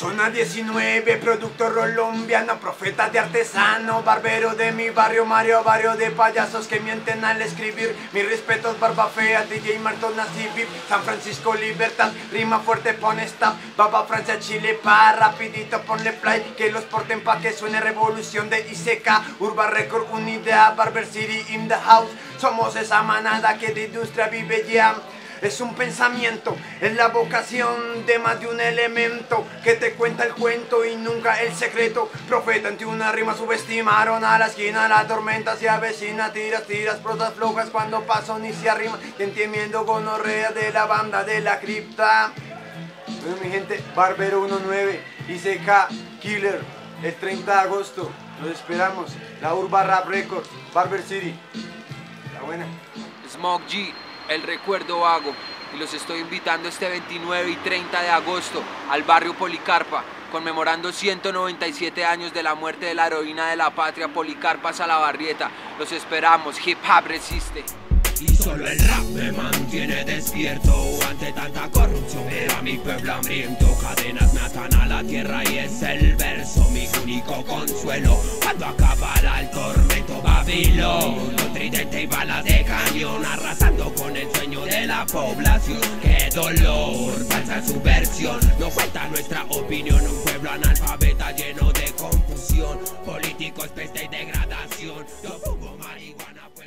Zona 19, productor colombiano, profeta de artesano, barbero de mi barrio, Mario, barrio de payasos que mienten al escribir. Mis respetos, Barba Fea, DJ Martona, Civil, San Francisco, Libertad, rima fuerte, pone stop, Baba Francia, Chile, pa, rapidito, ponle play, que los porten pa' que suene revolución de ICK, Urban Record, Unidad, Barber City in the house, somos esa manada que de industria vive ya. Es un pensamiento, es la vocación de más de un elemento que te cuenta el cuento y nunca el secreto. Profeta ante una rima subestimaron a la esquina, la tormenta se avecina, tiras, prosas flojas cuando paso ni se arrima. Y entiendo gonorrea de la banda de la cripta. Bueno mi gente, Barbero 19, ICK, Killer, el 30 de agosto, los esperamos. La Urban Rap Record, Barber City, la buena. Smoke G, el recuerdo vago, y los estoy invitando este 29 y 30 de agosto al barrio Policarpa, conmemorando 197 años de la muerte de la heroína de la patria, Policarpa Salabarrieta. Los esperamos, hip hop resiste. Y solo el rap me mantiene despierto ante tanta corrupción. Pero a mi pueblo hambriento, cadenas me atan a la tierra y es el verso mi único consuelo. Cuando acaba el tormento Babilón, con tridente y balas de cañón, arrasando con el sueño de la población. ¡Qué dolor! Falsa su versión, no cuenta nuestra opinión. Un pueblo analfabeta lleno de confusión, políticos, peste y degradación. Yo fumo marihuana.